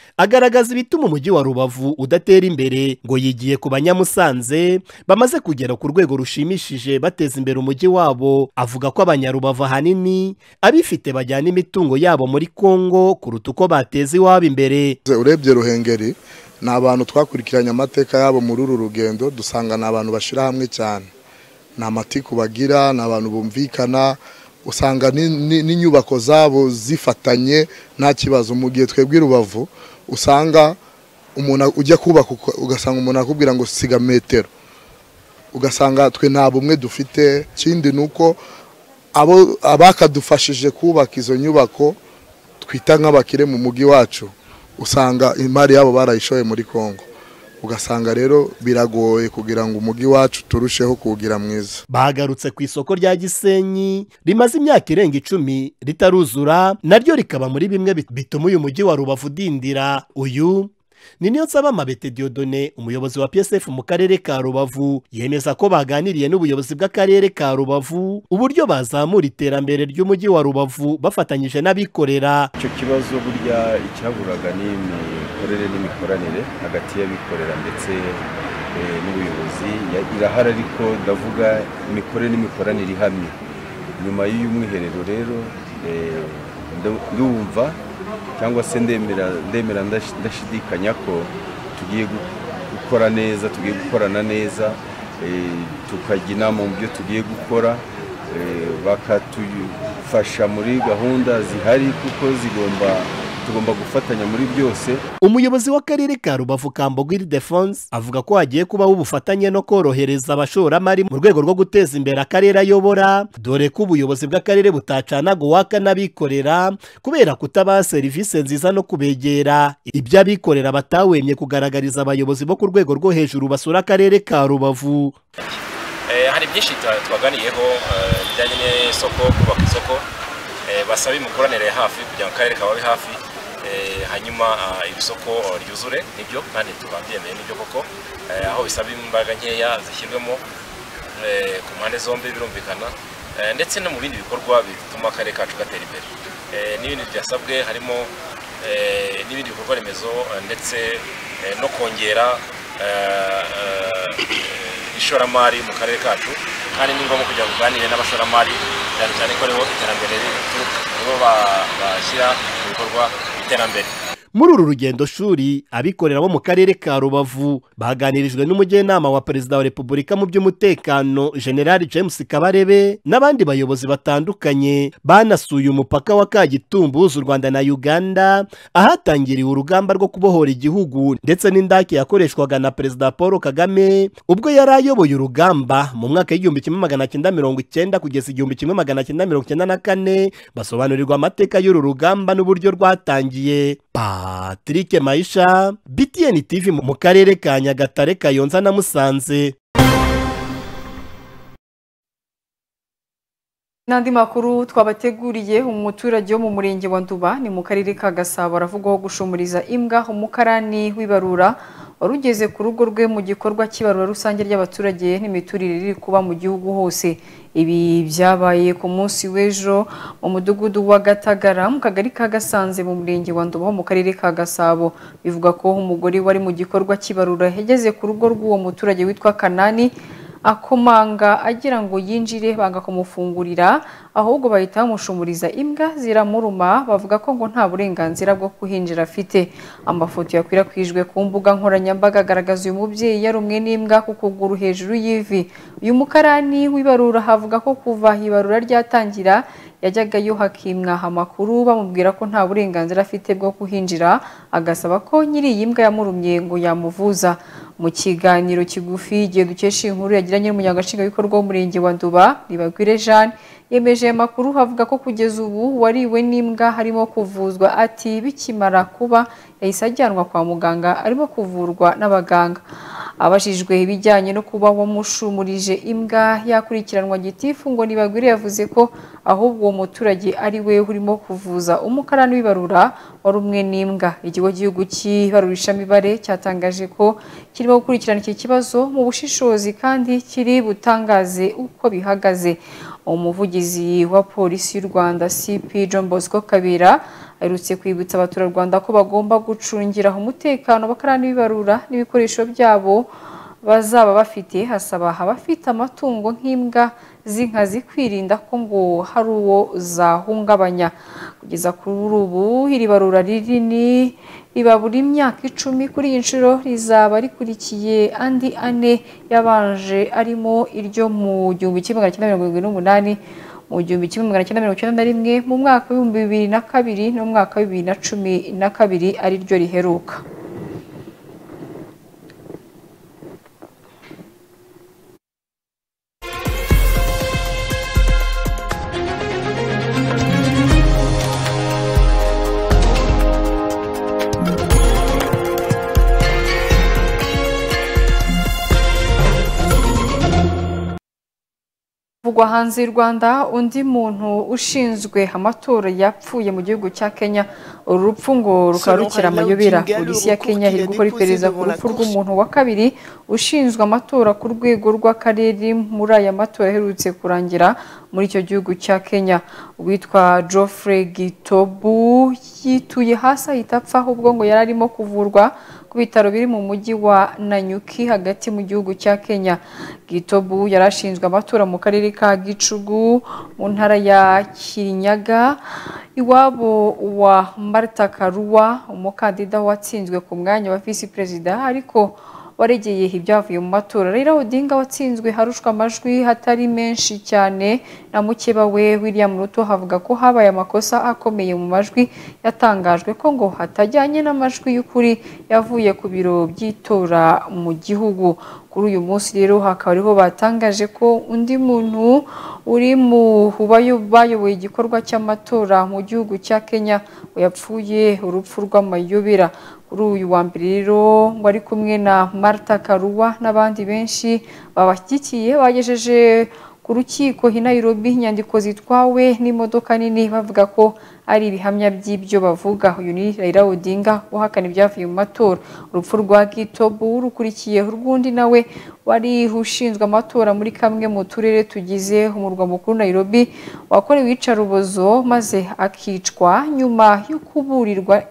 agaragaza ibituma umujyi wa Rubavu udatera imbere ngo yigiye ku banyamusanze bamaze kugera ku rwego rushimishije bateza imbere umujyi wabo. Avuga ko abanyarubavu ahanini abifite bajyana imitungo yabo muri Kongo kuruta uko bateza iwabo imbere. Urebye Ruhengeri ni abantu twakurikiranye amateka yabo muri uru rugendo, dusanga ni abantu bashira hamwe cyane, nta matiku bagira, ni abantu bumvikana, usanga n'inyubako zabo zifatanye nta kibazo. Mu gihe twebwe Rubavu usanga umuntu ujya kubaka ugasanga umuntu akubwira ngo siga metero, ugasanga twe nta bumwe dufite. Kindi nuko abakadufashije kubaka izo nyubako twita nk'abakire mu mujyi wacu, usanga imari yabo barayishoye muri Kongo, ugasanga rero biragoye kugira ngo umujyi wacu turusheho kugira mwiza. Bagarutse ku isoko rya Gisenyi rimaze imyaka irenga 10 ritaruzura, naryo rikaba muri bimwe bituma uyu mujyi wa Rubavu dindira. Uyu ni Niyonsaba Mabete Dieudonné, umuyobozi wa PSF mu karere ka Rubavu, yemeza ko baganiriye n'ubuyobozi bw'akarere ka Rubavu uburyo bazamura iterambere ry'umujyi wa Rubavu bafatanyije n'abikorera. Icyo kibazo burya icyaburaga ni imikorere n'imikoranire hagati y'abikorera ndetse n'ubuyobozi irahari, ariko ndavuga imikorere n'imikoranire ihamye. Nyuma y'uyu mwiherero rero ndumva cyangwa se ndemera ndashidikanya ko tugiye gukora neza, tugiye gukorana neza, tukajya inama mu byo tugiye gukora, bakatufasha muri gahunda zihari kuko tugomba gufatanya muri byose. Umuyobozi w'akarere ka Rubavu Kambogo Ildefonse avuga ko hagiye kubaho ubufatanye no korohereza abashoramari mu rwego rwo guteza imbere akarere ayobora, dore ko ubuyobozi bw'akarere butacanaga uwaka n'abikorera kubera kutabaha serivisi nziza no kubegera. Ibyo abikorera batawemye kugaragariza abayobozi bo ku rwego rwo hejuru basura akarere ka Rubavu. Hari byinshi twaganiyeho bijyanye n'isoko, kubaka isoko, basaba imikoranire hafi kugira ngo akarere kababe hafi, hanyuma isoko ryuzure, nibyo kandi tubabyemeye nibyo koko, aho bisaba imbaraga nkeya zishyirwemo ku mpande zombi birumvikana, ndetse no mu bindi bikorwa bituma akarere kacu gatera imbere. N'ibindi byasabwe harimo n'ibindi bikorwa remezo ndetse no kongera ishoramari mu karere kacu, kandi ni ngombwa kugira ngo uganire n'abashoramari cyane cyane ko ariho iterambere rituruka, nibo bashyira mu bikorwa iterambere. Muri uru rugendo shuri abikorera bo mu karere ka Rubavu baganirijwe n'umujyanama wa Perezida wa Repubulika mu by'umutekano General James Kabarebe n'abandi bayobozi batandukanye. Banasuye umupaka wa Kagitumbu uhuza u Rwanda na Uganda, ahatangiriwe urugamba rwo kubohora igihugu ndetse n'indake yakoreshwaga na Perezida Paul Kagame ubwo yari ayoboye urugamba mu mwaka w'1990 kugeza 1994. Basobanurirwa amateka y'uru rugamba n'uburyo rwatangiye. Patrick Maisha, BTN TV mu karere ka Nyagatare, Kayonza na Musanze. Nandi makuru twabateguriye, umuturage wo mu murenge wa Nduba ni mu karere ka Gasabo aravugwaho gushumuriza imbwa umukarani w'ibarura warugeze ku rugo rwe mu gikorwa cy'ibarura rusange ry'abaturage n'imiturire iri kuba mu gihugu hose. Ibi byabaye ku munsi w'ejo mu mudugudu wa Gatagara mu kagari ka Gasanze mu murenge wa Nduba mu karere ka Gasabo. Bivuga ko umugore wari mu gikorwa cy'ibarura yageze ku rugo rw'uwo muturage witwa Kanani akomanga agira ngo yinjire, banga kumufungurira, ahubwo bahita bamushumuriza imbwa ziramuruma. Bavuga ko ngo nta burenganzira bwo kuhinjira afite. Amafoto yakwirakwijwe ku mbuga nkoranyambaga agaragaza uyu mubyeyi yarumwe n'imbwa ku kuguru hejuru y'ivi. Uyu mukarani w'ibarura havuga ko kuva ibarura ryatangira yajyagayo hakimwa amakuru bamubwira ko nta burenganzira afite bwo kuhinjira, agasaba ko nyiri iyi mbwa yamurumye ngo yamuvuza. Mu kiganiro kigufi igihe dukesha inkuru yagiranye n'umunyagatshingabikorwa w'umurenge wa Nduba Nibagwire Jeanne, yemeje amakuru havuga ko kugeza ubu wariwe n'imbwa harimo kuvuzwa. Ati bikimara kuba yahise ajyanwa kwa muganga arimo kuvurwa n'abaganga. Abajijwe ibijyanye no kuba wamushumurije imbwa yakurikiranwa gitifu, ngo Nibagwire yavuze ko ahubwo uwo muturage ari we urimo kuvuza umukarani w'ibarura warumwe n'imbwa. Ikigo cy'igihugu cy'ibarurishamibare cyatangaje ko kirimo gukurikirana iki kibazo mu bushishozi kandi kiri butangaze uko bihagaze. Umuvugizi wa polisi y'u Rwanda CP John Bosco Kabera aherutse kwibutsa abaturarwanda ko bagomba gucungira umutekano bakarana ibibarura n'ibikoresho byabo bazaba bafite, hasaba abafite amatungo nk'imbwa z'inkazi kwirinda ko ngo hari uwo zahungabanya. Kugeza kuri ubu iri barura rinini riba buri myaka 10, kuri iyi nshuro rizaba rikurikiye andi ane yabanje arimo iryo mu 1978, mu 1991, mu mwaka wa 2002 no mu mwaka wa 2012 ari ryo riheruka. Vugwa hanze y'u Rwanda, undi muntu ushinzwe amatora yapfuye mu gihugu cya Kenya. Urupfu ngo rukarukira amayobera. Polisi ya Kenya iri gukora iperereza ku rupfu rw'umuntu wa kabiri ushinzwe amatora ku rwego rw'akarere muri aya matora aherutse kurangira muri icyo gihugu cya Kenya. Uwitwa Geoffrey Gitobu yituye hasi ahita apfa, ahubwo ngo yari arimo kuvurwa ku bitaro biri mu mujyi wa Nanyuki hagati mu gihugu cya Kenya. Gitobu yarashinzwe amatora mu karere ka Gicugu mu ntara ya Kirinyaga, iwabo wa Martha Karua, umukandida watsinzwe ku mwanya wa visi perezida ariko waregeye ibyavuye mu matora. Raila Odinga watsinzwe harushwa amajwi hatari menshi cyane na mukeba we William Ruto, havuga ko habaye amakosa akomeye mu majwi yatangajwe ko ngo hatajyanye n'amajwi y'ukuri yavuye ku biro by'itora mu gihugu. Kuri uyu munsi rero hakaba ariho batangaje ko undi muntu uri mu bayoboye igikorwa cy'amatora mu gihugu cya Kenya yapfuye urupfu rw'amayobera. Kuri uyu wa mbere rero ngo ari kumwe na Martha Karua n'abandi benshi babashyigikiye bagejeje ku rukiko i Nairobi inyandiko zitwawe n'imodoka nini bavuga ko ari ibihamya by'ibyo bavuga. Uyu ni Raila Odinga uhakana ibyavuye mu matora. Urupfu rwa Gitobu rukurikiye urw'undi nawe wari ushinzwe amatora muri kamwe mu turere tugize umurwa mukuru Nairobi, wakorewe iyicarubozo maze akicwa nyuma yo kuburirwa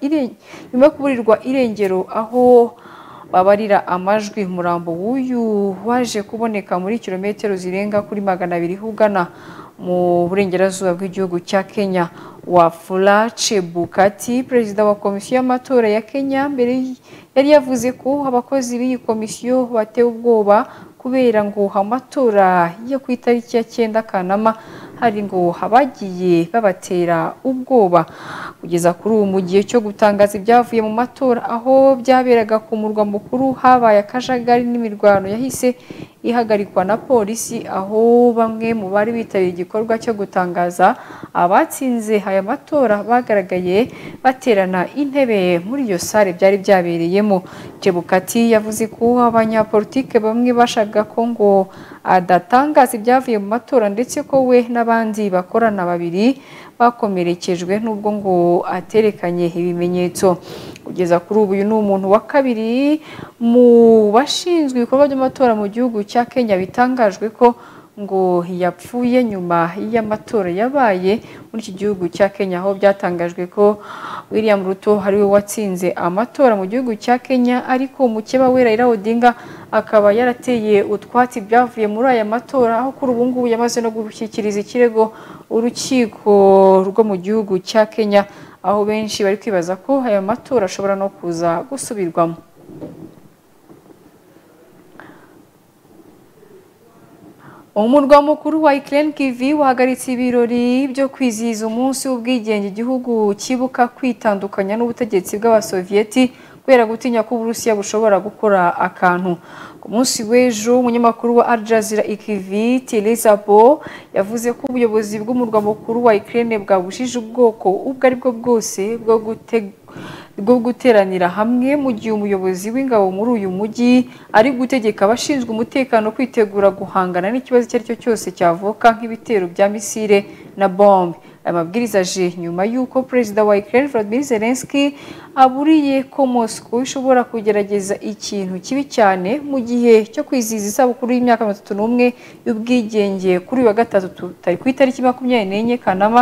irengero aho babarira amajwi. Umurambo w'uyu waje kuboneka muri kilometero zirenga kuri 200 ugana mu burengerazuba bw'igihugu cya Kenya. Wafula Chebukati, perezida wa komisiyo y'amatora ya Kenya, mbere yari yavuze ko abakozi b'iyi komisiyo batewe ubwoba kubera ngo amatora yo ku itariki ya 9 Kanama hari ngo habagiye babatera ubwoba. Kugeza kuri ubu mu gihe cyo gutangaza ibyavuye mu matora aho byaberaga ku murwa mukuru habaye akajagari n'imirwano yahise ihagarikwa na polisi, aho bamwe mu bari bitabiriye igikorwa cyo gutangaza abatsinze aya matora bagaragaye baterana intebe muri iyo sare byari byabereyemo. Chebukati yavuze ko abanyapolitike bamwe bashaka ko ngo adatangaza ibyavuye mu matora ndetse ko we n'abandi bakorana babiri bakomerekejwe nubwo ngo aterekanye ibimenyetso. Kugeza kuri ubu uyu ni umuntu wa kabiri mu bashinzwe ibikorwa by'amatora mu gihugu cya Kenya bitangajwe ko ngo yapfuye nyuma y'amatora yabaye muri iki gihugu cya Kenya, aho byatangajwe ko William Ruto ari we watsinze amatora mu gihugu cya Kenya, ariko umukeba we Raila Odinga akaba yarateye utwatsi byavuye muri aya matora, aho kuri ubu ngubu yamaze no gushyikiriza ikirego urukiko rwo mu gihugu cya Kenya, aho benshi bari kwibaza ko aya matora ashobora no kuza gusubirwamo. Umurwa mukuru wa Ukraine Kyiv wahagaritse ibirori byo kwizihiza umunsi w'ubwigenge igihugu kibuka kwitandukanya n'ubutegetsi bw'abasovieti kubera gutinya ko Uburusiya bushobora gukora akantu. Ku munsi w'ejo umunyamakuru wa Al Jazeera Kyiv Telesabo yavuze ko ubuyobozi bw'umurwa mukuru wa Ukraine bwabujije ubwoko ubwo ari bwo bwose bwo guteranira hamwe, mu gihe umuyobozi w'ingabo muri uyu mujyi ari gutegeka abashinzwe umutekano kwitegura guhangana n'ikibazo icyo ari cyo cyose cyavuka nk'ibitero bya misile na bombe. Aya mabwiriza aje nyuma y'uko perezida wa Ukraine Volodymyr Zelensky aburiye ko Moscow ishobora kugerageza ikintu kibi cyane mu gihe cyo kwizihiza isabukuru y'imyaka 31 y'ubwigenge kuri wa gatatu ku itariki 24 Kanama,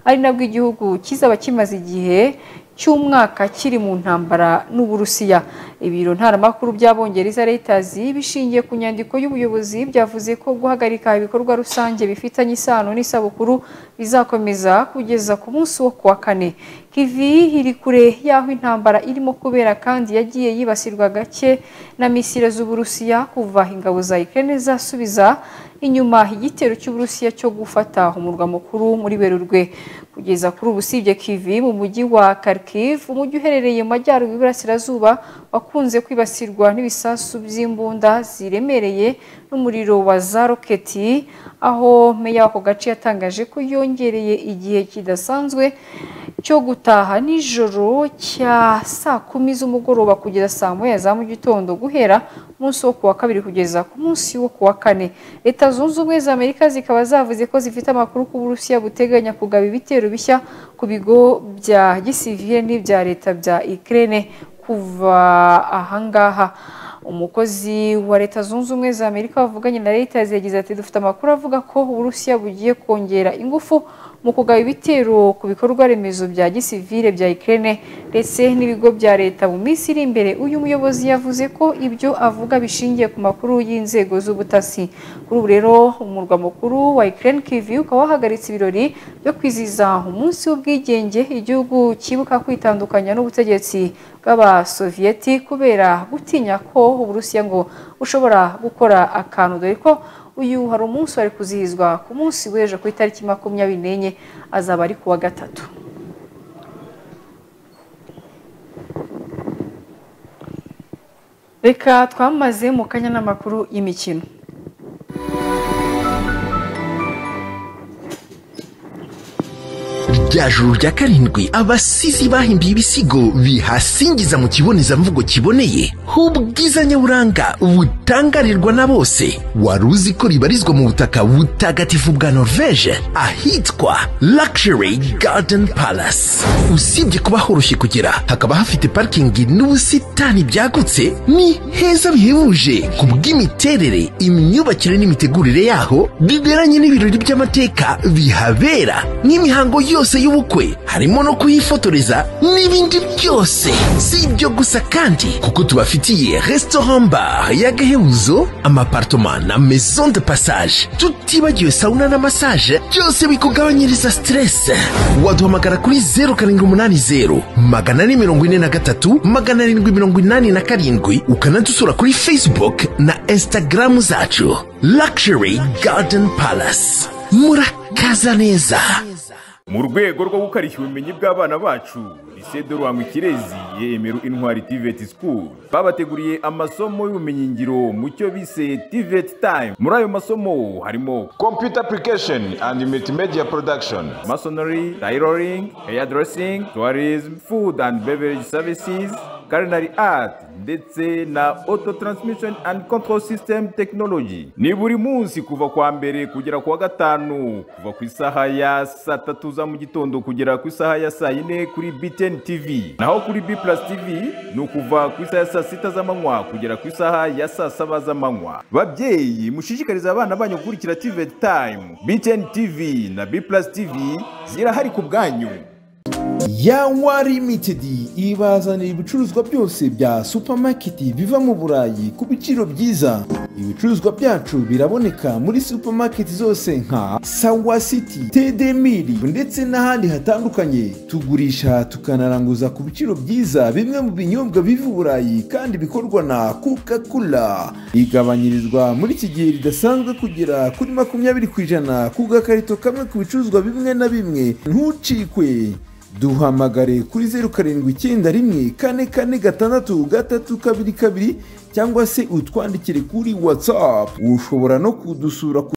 ari nabwo igihugu kizaba kimaze igihe cy'umwaka kiri mu ntambara n'Uburusiya. Ibiro ntaramakuru by'Abongereza Reuters bishingiye ku nyandiko y'ubuyobozi byavuze ko guhagarika ibikorwa rusange bifitanye isano n'isabukuru bizakomeza kugeza ku munsi wo kuwa kane. Kyiv iri kure y'aho intambara irimo kubera kandi yagiye yibasirwa gake na misile z'Uburusiya kuva ingabo za Ukraine zasubiza inyuma igitero cy'Uburusiya cyo gufata umurwa mukuru muri Werurwe. Kugeza kuri ubu usibye Kyiv, mu mujyi wa Kharkiv, umujyi uherereye mu majyaruguru y'Iburasirazuba wakunze kwibasirwa n'ibisasu by'imbunda ziremereye n'umuriro wa za roketi, aho meya w'ako gace yatangaje ko yongereye igihe kidasanzwe cyo gutaha nijoro cya saa 10 z'umugoroba kugeza saa 9 za mu gitondo guhera umunsi wo kuwa kabiri kugeza ku munsi wo kuwa kane. Leta Zunze Ubumwe za Amerika zikaba zavuze ko zifite amakuru ku Burusiya buteganya kugaba ibitero bishya ku bigo bya gisivile n'ibya leta bya Ukraine kuva ahangaha. Umukozi wa Leta Zunze Ubumwe za Amerika wavuganye na Reuters yagize ati dufite amakuru avuga ko Uburusiya bugiye kongera ingufu mu kugaba ibitero ku bikorwa remezo bya gisivile bya Ukraine ndetse n'ibigo bya leta mu minsi iri imbere. Uyu muyobozi yavuze ko ibyo avuga bishingiye ku makuru y'inzego z'ubutasi. Kuri ubu rero umurwa mukuru wa Ukraine Kyiv ukaba wahagaritse ibirori byo kwizihiza umunsi w'ubwigenge igihugu cyibuka kwitandukanya n'ubutegetsi bw'Abasoviyeti kubera gutinya ko Uburusiya ngo ushobora gukora akantu, dore ko uyu hari umunsi wari kuzihizwa ku munsi w'ejo ku itariki 24 azaba ari kuwa gatatu. Reka twamaze mu kanya n'amakuru y'imikino. rya juru rya karindwi abasizi bahimbiye ibisigo bihasingiza mu kibonezamvugo kiboneye h'ubwiza nyaburanga butangarirwa na bose. Wari uzi ko ribarizwa mu butaka butagatifu bwa Norvege ahitwa Luxury Garden Palace. Usibye kuba horoshye kugera, hakaba hafite parkingi n'ubusitani byagutse, ni heza bihebuje ku bw'imiterere, imyubakire n'imitegurire yaho biberanye n'ibirori by'amateka bihabera nk'imihango yose y'ubukwe, harimo no kuyifotoreza n'ibindi byose. Si ibyo gusa kandi kuko tubafitiye restaurant bar y'agahebuzo, amapartoma na maison de passage, tutibagiwe sauna na massage, byose bikugabanyiriza stress. Waduhamagara kuri 0780 843 787 ukanadusura kuri Facebook na Instagram zacu. Luxury Garden Palace, murakaza neza. Mu rwego rwo gukarishya ubumenyi bw'abana bacu, Lycée de Rwamikirezi yemeru Intwari TVET School babateguriye amasomo y'ubumenyi ngiro mu cyo bise TVET Time. Muri ayo masomo harimo Computer Application and Multimedia Production, Masonry, Tailoring, Hairdressing, Tourism, Food and Beverage Services, Culinary Art ndetse na Auto Transmission and Control System Technology. Ni buri munsi kuva kwa mbere kugera kwa gatanu, kuva ku isaha ya saa 3 za mu gitondo kugera ku isaha ya saa 4 kuri BTN TV. Naho kuri B+ TV ni ukuva ku isaha ya saa 6 z'amanywa kugera ku isaha ya saa 7 z'amanywa. Babyeyi mushishikariza abana banyu gukurikira TVET Time. BTN TV na B+ TV zirahari ku bwanyu. Yawa Limited ibazanira ibicuruzwa byose bya supermarket biva mu Burayi ku biciro byiza. Ibicuruzwa byacu biraboneka muri supermarket zose nka Sawa City, TD1000 ndetse n'ahandi hatandukanye. Tugurisha tukanaranguza ku biciro byiza bimwe mu binyobwa biva Burayi kandi bikorwa na Coca-Cola. Igabanyirizwa muri iki gihe ridasanzwe kugera kuri 20% ku gakarito kamwe ku bicuruzwa bimwe na bimwe. Ntucikwe. Duhamagare kuri 0791446322 cyangwa se utwandikire kuri WhatsApp. Ushobora no kudusura